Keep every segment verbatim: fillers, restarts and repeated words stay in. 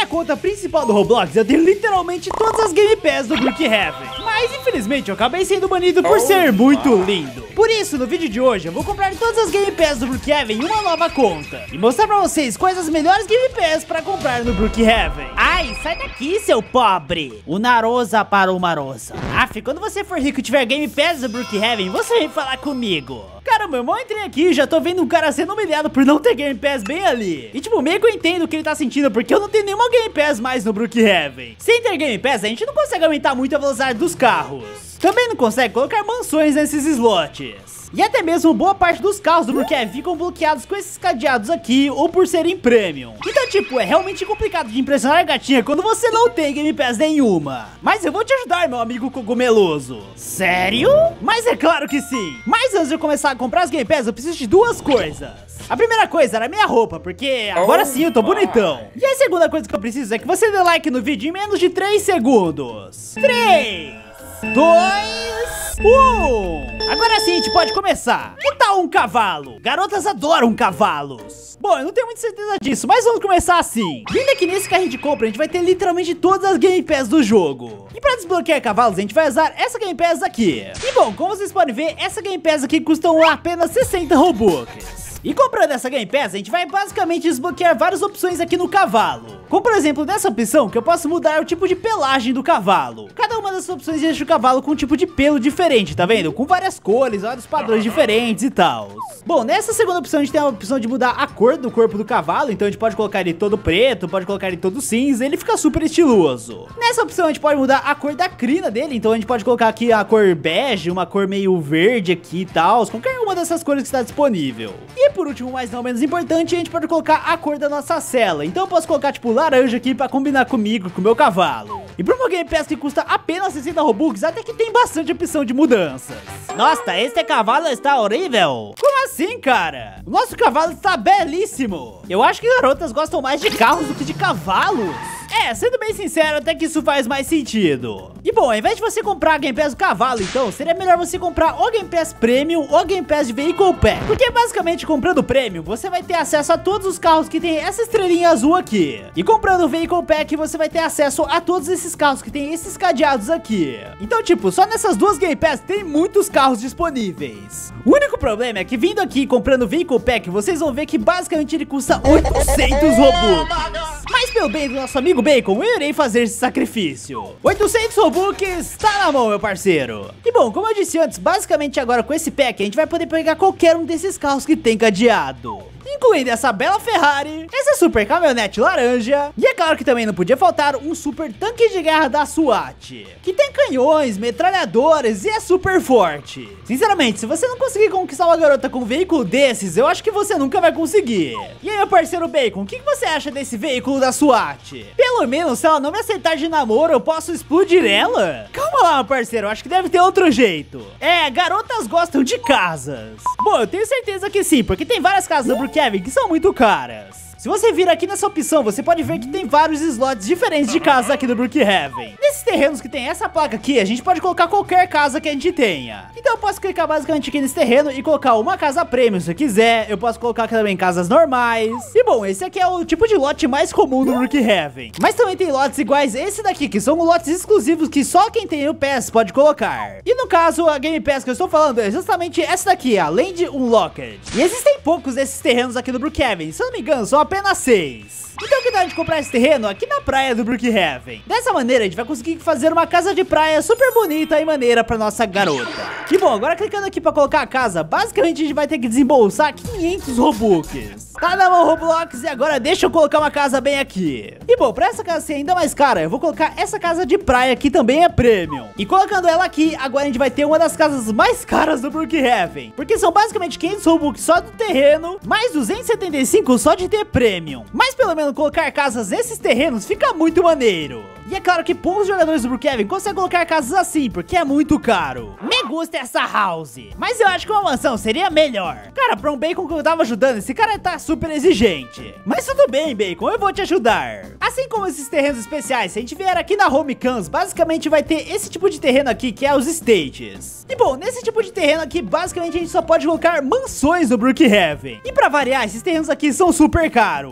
conta principal do Roblox, eu tenho literalmente todas as Game Pass do Brookhaven. Mas infelizmente eu acabei sendo banido por ser muito lindo. Por isso, no vídeo de hoje, eu vou comprar todas as Game Pass do Brookhaven em uma nova conta e mostrar pra vocês quais as melhores Game Pass pra comprar no Brookhaven. Ai, sai daqui, seu pobre! O Narosa para o Marosa. Aff, quando você for rico e tiver Game Pass do Brookhaven, você vem falar comigo. Caramba, eu mal entrei aqui e já tô vendo um cara sendo humilhado por não ter Game Pass bem ali. E tipo, meio que eu entendo o que ele tá sentindo, porque eu não tenho nenhuma Game Pass mais no Brookhaven. Sem ter Game Pass, a gente não consegue aumentar muito a velocidade dos carros. Também não consegue colocar mansões nesses slots. E até mesmo boa parte dos carros do Brookhaven ficam bloqueados com esses cadeados aqui, ou por serem premium. Então tipo, é realmente complicado de impressionar a gatinha quando você não tem Game Pass nenhuma. Mas eu vou te ajudar, meu amigo cogumeloso. Sério? Mas é claro que sim. Mas antes de eu começar a comprar as Game Pass, eu preciso de duas coisas. A primeira coisa era a minha roupa, porque agora sim eu tô bonitão. E a segunda coisa que eu preciso é que você dê like no vídeo em menos de três segundos. três, dois, um. Agora sim a gente pode começar. Que tal um cavalo? Garotas adoram cavalos. Bom, eu não tenho muita certeza disso, mas vamos começar assim. Vindo aqui nesse carrinho de compra, a gente vai ter literalmente todas as Game Pass do jogo. E pra desbloquear cavalos, a gente vai usar essa Game Pass aqui. E bom, como vocês podem ver, essa Game Pass aqui custa apenas sessenta Robux. E comprando essa Game Pass, a gente vai basicamente desbloquear várias opções aqui no cavalo. Como por exemplo, nessa opção que eu posso mudar o tipo de pelagem do cavalo. Cada uma dessas opções deixa o cavalo com um tipo de pelo diferente, tá vendo? Com várias cores, vários padrões diferentes e tal. Bom, nessa segunda opção a gente tem a opção de mudar a cor do corpo do cavalo. Então a gente pode colocar ele todo preto, pode colocar ele todo cinza, ele fica super estiloso. Nessa opção a gente pode mudar a cor da crina dele. Então a gente pode colocar aqui a cor bege, uma cor meio verde aqui e tal. Qualquer uma dessas cores que está disponível. E por último, mas não menos importante, a gente pode colocar a cor da nossa cela. Então eu posso colocar tipo laranja aqui pra combinar comigo, com o meu cavalo. E pra uma Game Pass que custa apenas sessenta Robux, até que tem bastante opção de mudanças. Nossa, esse cavalo está horrível. Como assim, cara? O nosso cavalo está belíssimo. Eu acho que garotas gostam mais de carros do que de cavalos. É, sendo bem sincero, até que isso faz mais sentido. E bom, ao invés de você comprar a Game Pass do cavalo, então, seria melhor você comprar o Game Pass Premium ou Game Pass de Vehicle Pack. Porque basicamente, comprando o Premium, você vai ter acesso a todos os carros que tem essa estrelinha azul aqui. E comprando o Vehicle Pack, você vai ter acesso a todos esses carros que tem esses cadeados aqui. Então, tipo, só nessas duas Game Pass tem muitos carros disponíveis. O único problema é que vindo aqui comprando o Vehicle Pack, vocês vão ver que basicamente ele custa oitocentos Robux. Mas pelo bem do nosso amigo Bacon, eu irei fazer esse sacrifício. oitocentos Robux, tá na mão, meu parceiro. E bom, como eu disse antes, basicamente agora com esse pack, a gente vai poder pegar qualquer um desses carros que tem cadeado. Incluindo essa bela Ferrari, essa super caminhonete laranja. E é claro que também não podia faltar um super tanque de guerra da SWAT, que tem canhões, metralhadoras e é super forte. Sinceramente, se você não conseguir conquistar uma garota com um veículo desses, eu acho que você nunca vai conseguir. E aí, meu parceiro Bacon, o que, que você acha desse veículo da SWAT? Pelo menos, se ela não me aceitar de namoro, eu posso explodir ela? Calma lá, meu parceiro, eu acho que deve ter outro jeito. É, garotas gostam de casas. Bom, eu tenho certeza que sim, porque tem várias casas do Brookhaven que são muito caras. Se você vir aqui nessa opção, você pode ver que tem vários slots diferentes de casas aqui do Brookhaven. Nesses terrenos que tem essa placa aqui, a gente pode colocar qualquer casa que a gente tenha. Então eu posso clicar basicamente aqui nesse terreno e colocar uma casa premium se eu quiser. Eu posso colocar aqui também casas normais. E bom, esse aqui é o tipo de lote mais comum do Brookhaven. Mas também tem lotes iguais a esse daqui, que são lotes exclusivos que só quem tem o Pass pode colocar. E no caso, a Game Pass que eu estou falando é justamente essa daqui, a Land Unlocked. E existem poucos desses terrenos aqui do Brookhaven. Se eu não me engano, são apenas seis. Então que tal a gente comprar esse terreno aqui na praia do Brookhaven? Dessa maneira a gente vai conseguir fazer uma casa de praia super bonita e maneira pra nossa garota. E bom, agora clicando aqui pra colocar a casa, basicamente a gente vai ter que desembolsar quinhentos Robux. Tá na mão, Roblox, e agora deixa eu colocar uma casa bem aqui. E bom, pra essa casa ser ainda mais cara, eu vou colocar essa casa de praia que também é Premium. E colocando ela aqui, agora a gente vai ter uma das casas mais caras do Brookhaven, porque são basicamente quinhentos Robux só do terreno, mais duzentos e setenta e cinco só de ter Premium. Mas pelo menos colocar casas nesses terrenos fica muito maneiro. E é claro que poucos jogadores do Brookhaven conseguem colocar casas assim, porque é muito caro. Me gusta essa house, mas eu acho que uma mansão seria melhor. Cara, pra um Bacon que eu tava ajudando, esse cara tá super exigente. Mas tudo bem, Bacon, eu vou te ajudar. Assim como esses terrenos especiais, se a gente vier aqui na Home Cans, basicamente vai ter esse tipo de terreno aqui, que é os stages. E bom, nesse tipo de terreno aqui, basicamente a gente só pode colocar mansões no Brookhaven. E pra variar, esses terrenos aqui são super caros.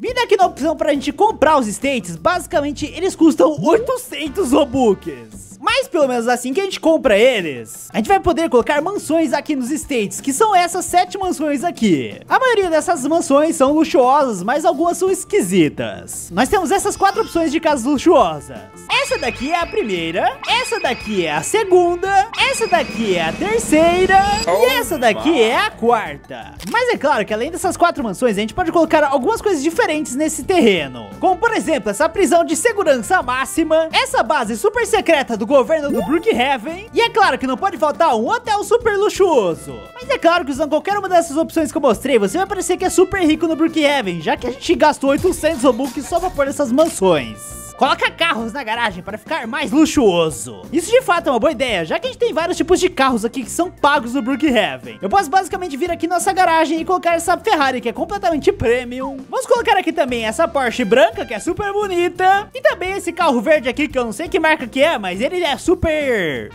Vindo aqui na opção pra gente comprar os estates, basicamente eles custam oitocentos Robux. Mas pelo menos assim que a gente compra eles, a gente vai poder colocar mansões aqui nos estates, que são essas sete mansões aqui. A maioria dessas mansões são luxuosas, mas algumas são esquisitas. Nós temos essas quatro opções de casas luxuosas. Essa daqui é a primeira, essa daqui é a segunda, essa daqui é a terceira e essa daqui é a quarta. Mas é claro que além dessas quatro mansões, a gente pode colocar algumas coisas diferentes nesse terreno. Como por exemplo, essa prisão de segurança máxima, essa base super secreta do governo do Brookhaven, e é claro que não pode faltar um hotel super luxuoso. Mas é claro que usando qualquer uma dessas opções que eu mostrei, você vai parecer que é super rico no Brookhaven, já que a gente gastou oitocentos Robux só pra pôr essas mansões. Coloca carros na garagem para ficar mais luxuoso. Isso de fato é uma boa ideia, já que a gente tem vários tipos de carros aqui que são pagos no Brookhaven. Eu posso basicamente vir aqui nossa garagem e colocar essa Ferrari que é completamente premium. Vamos colocar aqui também essa Porsche branca que é super bonita. E também esse carro verde aqui que eu não sei que marca que é, mas ele é super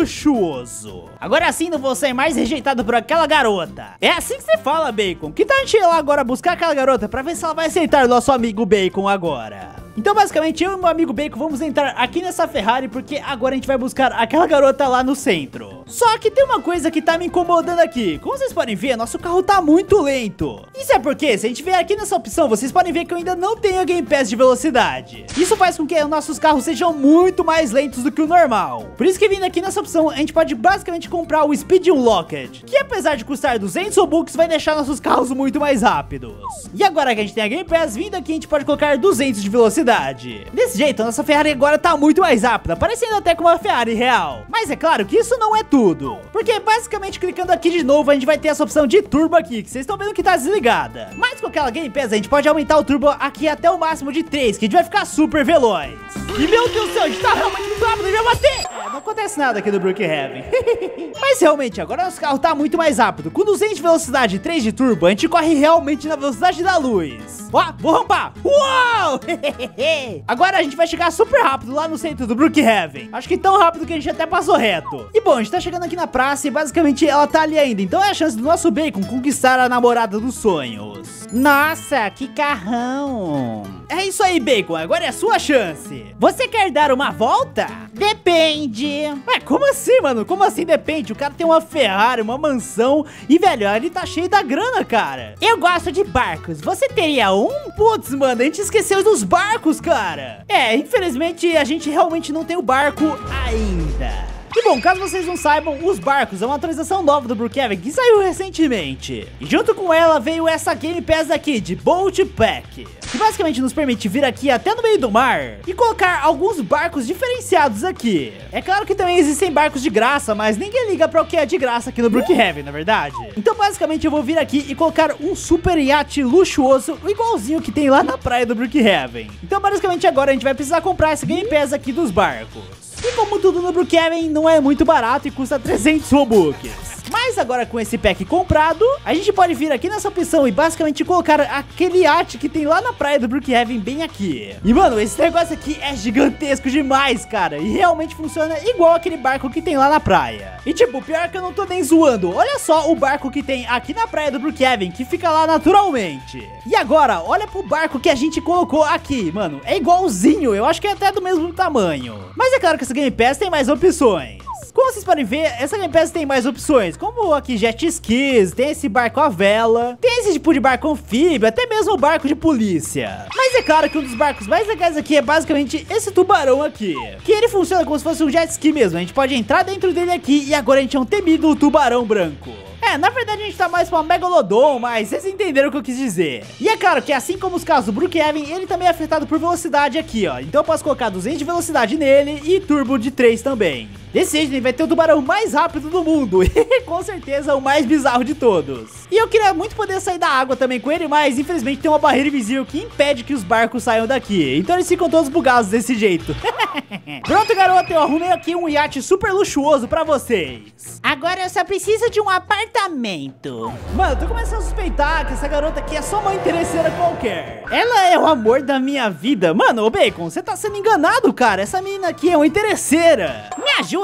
luxuoso. Agora sim não vou ser mais rejeitado por aquela garota. É assim que se fala, Bacon. Que tal a gente ir lá agora buscar aquela garota pra ver se ela vai aceitar o nosso amigo Bacon agora? Então basicamente eu e meu amigo Bacon vamos entrar aqui nessa Ferrari porque agora a gente vai buscar aquela garota lá no centro. Só que tem uma coisa que tá me incomodando aqui. Como vocês podem ver, nosso carro tá muito lento. Isso é porque se a gente vier aqui nessa opção, vocês podem ver que eu ainda não tenho a Game Pass de velocidade. Isso faz com que os nossos carros sejam muito mais lentos do que o normal. Por isso que vindo aqui nessa opção, a gente pode basicamente comprar o Speed Unlocked, que apesar de custar duzentos Robux, vai deixar nossos carros muito mais rápidos. E agora que a gente tem a Game Pass, vindo aqui a gente pode colocar duzentos de velocidade. Desse jeito, a nossa Ferrari agora tá muito mais rápida, parecendo até com uma Ferrari real. Mas é claro que isso não é tudo, porque basicamente clicando aqui de novo, a gente vai ter essa opção de turbo aqui, que vocês estão vendo que tá desligada. Mas com aquela Game Pass, a gente pode aumentar o turbo aqui até o máximo de três, que a gente vai ficar super veloz. E meu Deus do céu, a gente tá realmente muito rápido, a gente vai bater! É, não acontece nada aqui no Brookhaven. Mas realmente, agora nosso carro tá muito mais rápido. Com duzentos de velocidade e três de turbo, a gente corre realmente na velocidade da luz. Ó, vou rampar. Uau! Agora a gente vai chegar super rápido lá no centro do Brookhaven. Acho que tão rápido que a gente até passou reto. E bom, a gente tá chegando aqui na praça e basicamente ela tá ali ainda. Então é a chance do nosso Bacon conquistar a namorada dos sonhos. Nossa, que carrão. É isso aí, Bacon, agora é a sua chance. Você quer dar uma volta? Depende. Ué, como assim, mano? Como assim depende? O cara tem uma Ferrari, uma mansão e, velho, ele tá cheio da grana, cara. Eu gosto de barcos. Você teria um? Putz, mano, a gente esqueceu dos barcos, cara. É, infelizmente a gente realmente não tem o barco ainda. E bom, caso vocês não saibam, os barcos é uma atualização nova do Brookhaven que saiu recentemente. E junto com ela veio essa Game Pass aqui de Boat Pack, que basicamente nos permite vir aqui até no meio do mar e colocar alguns barcos diferenciados aqui. É claro que também existem barcos de graça, mas ninguém liga para o que é de graça aqui no Brookhaven, na verdade. Então basicamente eu vou vir aqui e colocar um super iate luxuoso, igualzinho que tem lá na praia do Brookhaven. Então basicamente agora a gente vai precisar comprar esse Game Pass aqui dos barcos. E como tudo no Brookhaven não é muito barato e custa trezentos Robux. Mas agora com esse pack comprado, a gente pode vir aqui nessa opção e basicamente colocar aquele iate que tem lá na praia do Brookhaven bem aqui. E mano, esse negócio aqui é gigantesco demais, cara. E realmente funciona igual aquele barco que tem lá na praia. E tipo, pior que eu não tô nem zoando. Olha só o barco que tem aqui na praia do Brookhaven, que fica lá naturalmente. E agora, olha pro barco que a gente colocou aqui, mano. É igualzinho, eu acho que é até do mesmo tamanho. Mas é claro que essa Game Pass tem mais opções. Como vocês podem ver, essa Game Pass tem mais opções, como aqui jet skis, tem esse barco à vela, tem esse tipo de barco anfíbio, até mesmo o barco de polícia. Mas é claro que um dos barcos mais legais aqui é basicamente esse tubarão aqui, que ele funciona como se fosse um jet ski mesmo. A gente pode entrar dentro dele aqui e agora a gente é um temido tubarão branco. É, na verdade a gente tá mais pra um Megalodon, mas vocês entenderam o que eu quis dizer. E é claro que assim como os carros do Brookhaven, ele também é afetado por velocidade aqui, ó. Então eu posso colocar duzentos de velocidade nele e turbo de três também. Desse jeito ele vai ter o tubarão mais rápido do mundo e com certeza o mais bizarro de todos. E eu queria muito poder sair da água também com ele, mas infelizmente tem uma barreira invisível que impede que os barcos saiam daqui. Então eles ficam todos bugados desse jeito. Pronto, garoto, eu arrumei aqui um iate super luxuoso pra vocês. Agora eu só preciso de um apartamento. Mano, eu tô começando a suspeitar que essa garota aqui é só uma interesseira qualquer. Ela é o amor da minha vida. Mano, ô Bacon, você tá sendo enganado, cara. Essa menina aqui é uma interesseira. Me ajuda.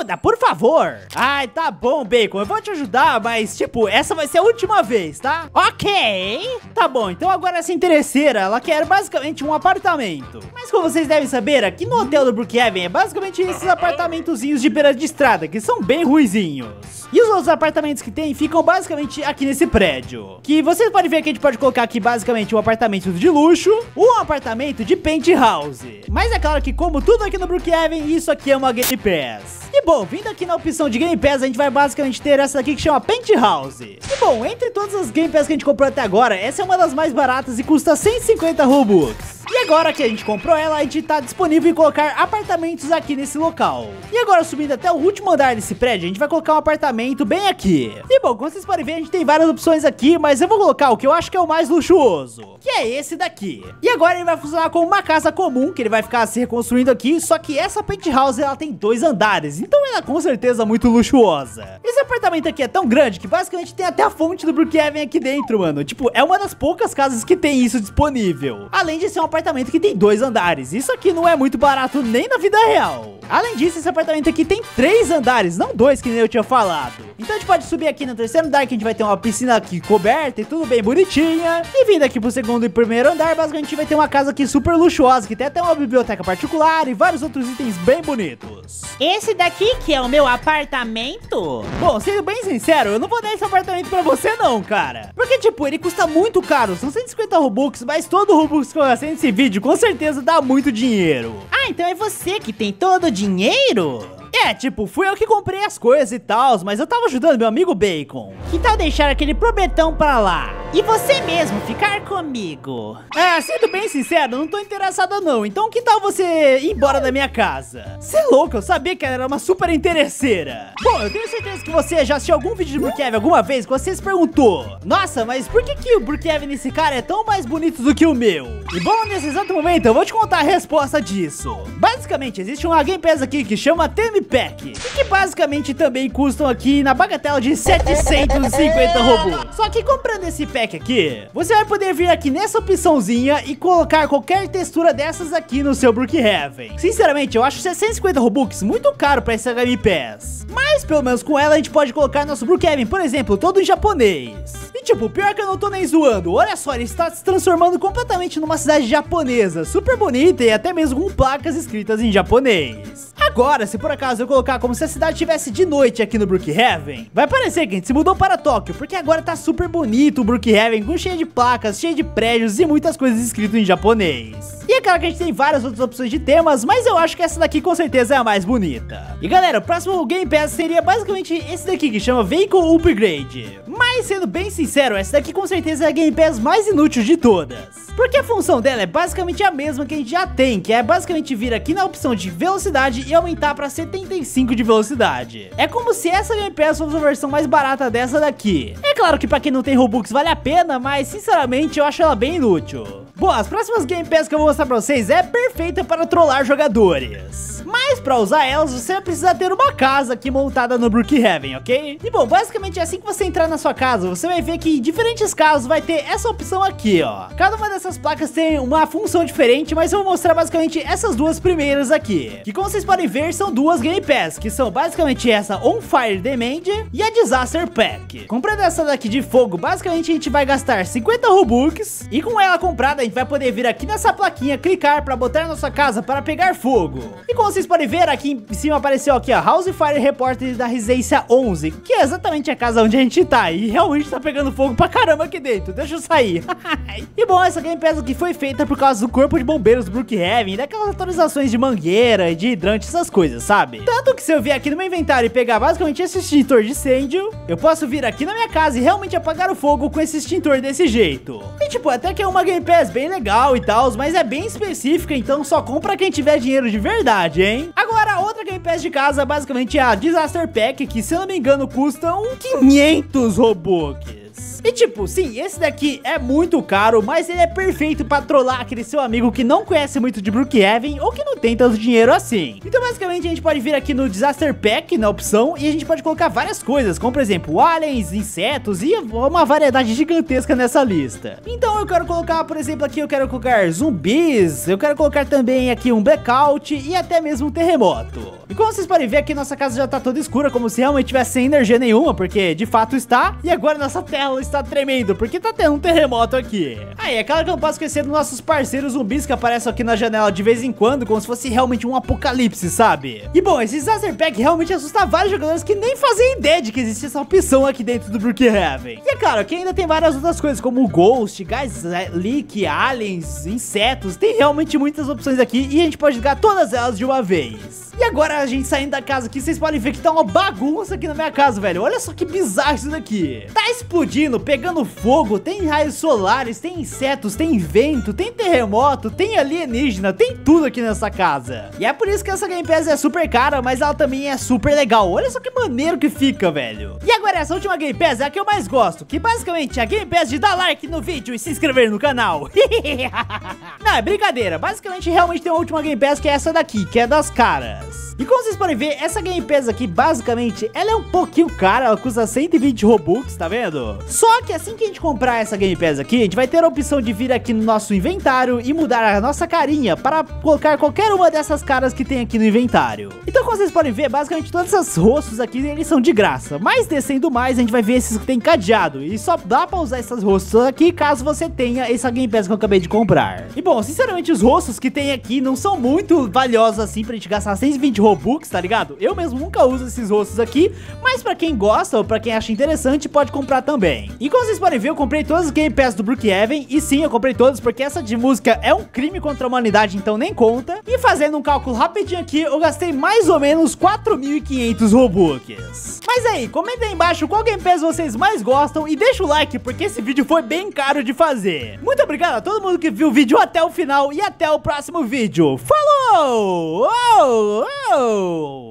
ajuda, por favor. Ai, tá bom, Bacon, eu vou te ajudar, mas, tipo, essa vai ser a última vez, tá? Ok. Tá bom, então agora essa interesseira, ela quer basicamente um apartamento. Mas como vocês devem saber, aqui no hotel do Brookhaven é basicamente esses apartamentozinhos de beira de estrada, que são bem ruizinhos. E os outros apartamentos que tem ficam basicamente aqui nesse prédio. Que vocês podem ver que a gente pode colocar aqui basicamente um apartamento de luxo, um apartamento de penthouse. Mas é claro que como tudo aqui no Brookhaven, isso aqui é uma Game Pass. E bom, vindo aqui na opção de Game Pass, a gente vai basicamente ter essa daqui que chama Penthouse. E bom, entre todas as Game Pass que a gente comprou até agora, essa é uma das mais baratas e custa cento e cinquenta Robux. E agora que a gente comprou ela, a gente tá disponível em colocar apartamentos aqui nesse local. E agora subindo até o último andar desse prédio, a gente vai colocar um apartamento bem aqui. E bom, como vocês podem ver, a gente tem várias opções aqui, mas eu vou colocar o que eu acho que é o mais luxuoso, que é esse daqui. E agora ele vai funcionar como uma casa comum, que ele vai ficar se reconstruindo aqui, só que essa penthouse, ela tem dois andares, então ela é com certeza muito luxuosa. Esse apartamento aqui é tão grande que basicamente tem até a fonte do Brookhaven aqui dentro, mano. Tipo, é uma das poucas casas que tem isso disponível. Além de ser um apartamento que tem dois andares. Isso aqui não é muito barato nem na vida real. Além disso, esse apartamento aqui tem três andares, não dois, que nem eu tinha falado. Então a gente pode subir aqui no terceiro andar, que a gente vai ter uma piscina aqui coberta e tudo bem bonitinha. E vindo aqui pro segundo e primeiro andar, basicamente a gente vai ter uma casa aqui super luxuosa, que tem até uma biblioteca particular e vários outros itens bem bonitos. Esse daqui que é o meu apartamento? Bom, sendo bem sincero, eu não vou dar esse apartamento pra você não, cara. Porque, tipo, ele custa muito caro, são cento e cinquenta Robux, mas todo Robux que eu gastei nesse vídeo com certeza dá muito dinheiro. Ah, então é você que tem todo o dinheiro? É, tipo, fui eu que comprei as coisas e tal, mas eu tava ajudando meu amigo Bacon. Que tal deixar aquele prometão pra lá? E você mesmo ficar comigo? É, sendo bem sincero, não tô interessado não. Então que tal você ir embora da minha casa? Você é louco, eu sabia que ela era uma super interesseira. Bom, eu tenho certeza que você já assistiu algum vídeo de Brookhaven alguma vez que você se perguntou: nossa, mas por que que o Brookhaven nesse cara é tão mais bonito do que o meu? E bom, nesse exato momento eu vou te contar a resposta disso. Basicamente, existe uma Game Pass aqui que chama Theme Pack, e que basicamente também custam aqui na bagatela de setecentos e cinquenta Robux. Só que comprando esse pack aqui, você vai poder vir aqui nessa opçãozinha e colocar qualquer textura dessas aqui no seu Brookhaven. Sinceramente, eu acho setecentos e cinquenta Robux muito caro pra essa Game Pass, mas pelo menos com ela a gente pode colocar nosso Brookhaven, por exemplo, todo em japonês. E tipo, pior que eu não tô nem zoando, olha só, ele está se transformando completamente numa cidade japonesa, super bonita e até mesmo com placas escritas em japonês. Agora, se por acaso eu colocar como se a cidade estivesse de noite aqui no Brookhaven, vai parecer que a gente se mudou para Tóquio, porque agora tá super bonito o Brookhaven, com cheio de placas, cheio de prédios e muitas coisas escritas em japonês. E é claro que a gente tem várias outras opções de temas, mas eu acho que essa daqui com certeza é a mais bonita. E galera, o próximo Game Pass seria basicamente esse daqui, que chama Vehicle Upgrade. Mas sendo bem sincero, essa daqui com certeza é a Game Pass mais inútil de todas, porque a função dela é basicamente a mesma que a gente já tem, que é basicamente vir aqui na opção de velocidade e aumentar para setenta e cinco de velocidade. É como se essa Game Pass fosse a versão mais barata dessa daqui. É claro que pra quem não tem Robux vale a pena, mas sinceramente eu acho ela bem inútil. Bom, as próximas Game Pass que eu vou mostrar pra vocês é perfeita para trollar jogadores, mas pra usar elas você vai precisar ter uma casa aqui montada no Brookhaven, ok? E bom, basicamente assim que você entrar na sua casa, você vai ver que em diferentes casos vai ter essa opção aqui, ó. Cada uma dessas placas tem uma função diferente, mas eu vou mostrar basicamente essas duas primeiras aqui, que como vocês podem ver são duas Game Pass, que são basicamente essa On Fire Demand e a Disaster Pack. Comprando essa daqui de fogo, basicamente a gente vai gastar cinquenta Robux, e com ela comprada a gente vai poder vir aqui nessa plaquinha, clicar para botar na sua casa para pegar fogo. E como vocês podem ver, aqui em cima apareceu aqui a House Fire Report da Residência onze, que é exatamente a casa onde a gente tá, e realmente tá pegando fogo pra caramba aqui dentro. Deixa eu sair. E bom, essa Game Pass aqui foi feita por causa do corpo de bombeiros do Brookhaven, daquelas atualizações de mangueira, de hidrante, essas coisas, sabe? Tanto que se eu vir aqui no meu inventário e pegar basicamente esse extintor de incêndio, eu posso vir aqui na minha casa e realmente apagar o fogo com esse extintor desse jeito. E tipo, até que é uma Game Pass bem legal e tal, mas é bem específica, então só compra quem tiver dinheiro de verdade, hein? Agora, outra Game Pass de casa basicamente é a Disaster Pack, que se eu não me engano custam quinhentos Robux. E tipo, sim, esse daqui é muito caro, mas ele é perfeito pra trollar aquele seu amigo que não conhece muito de Brookhaven ou que não tem tanto dinheiro assim. Então basicamente a gente pode vir aqui no Disaster Pack, na opção, e a gente pode colocar várias coisas, como por exemplo, aliens, insetos e uma variedade gigantesca nessa lista. Então eu quero colocar, por exemplo, aqui eu quero colocar zumbis, eu quero colocar também aqui um blackout e até mesmo um terremoto. E como vocês podem ver aqui, nossa casa já tá toda escura, como se realmente tivesse sem energia nenhuma, porque de fato está. E agora nossa tela está tremendo, porque tá tendo um terremoto aqui. Aí, é claro que eu não posso esquecer dos nossos parceiros zumbis que aparecem aqui na janela de vez em quando, como se fosse realmente um apocalipse, sabe? E bom, esse Disaster Pack realmente assusta vários jogadores que nem fazem ideia de que existe essa opção aqui dentro do Brookhaven. E é claro, aqui ainda tem várias outras coisas, como Ghost, Gás Leak, Aliens, Insetos. Tem realmente muitas opções aqui e a gente pode jogar todas elas de uma vez. E agora a gente saindo da casa aqui, vocês podem ver que tá uma bagunça aqui na minha casa, velho. Olha só que bizarro isso daqui. Tá explodindo, pegando fogo, tem raios solares, tem insetos, tem vento, tem terremoto, tem alienígena, tem tudo aqui nessa casa. E é por isso que essa Game Pass é super cara, mas ela também é super legal. Olha só que maneiro que fica, velho. E agora essa última Game Pass é a que eu mais gosto, que basicamente é a Game Pass de dar like no vídeo e se inscrever no canal. Não, é brincadeira. Basicamente, realmente tem uma última Game Pass que é essa daqui, que é das caras. E como vocês podem ver, essa Game Pass aqui, basicamente, ela é um pouquinho cara, ela custa cento e vinte Robux, tá vendo? Só que assim que a gente comprar essa Game Pass aqui, a gente vai ter a opção de vir aqui no nosso inventário e mudar a nossa carinha para colocar qualquer uma dessas caras que tem aqui no inventário. Então, como vocês podem ver, basicamente todos esses rostos aqui, eles são de graça. Mas descendo mais, a gente vai ver esses que tem cadeado. E só dá pra usar esses rostos aqui caso você tenha essa Game Pass que eu acabei de comprar. E bom, sinceramente, os rostos que tem aqui não são muito valiosos assim pra gente gastar cento e vinte Robux, tá ligado? Eu mesmo nunca uso esses rostos aqui, mas pra quem gosta ou pra quem acha interessante, pode comprar também. E como vocês podem ver, eu comprei todas as Game Pass do Brookhaven, e sim, eu comprei todas, porque essa de música é um crime contra a humanidade, então nem conta. E fazendo um cálculo rapidinho aqui, eu gastei mais ou menos quatro mil e quinhentos Robux. Mas aí, comenta aí embaixo qual Game Pass vocês mais gostam e deixa o like, porque esse vídeo foi bem caro de fazer. Muito obrigado a todo mundo que viu o vídeo até o final e até o próximo vídeo. Falou! Oh, oh.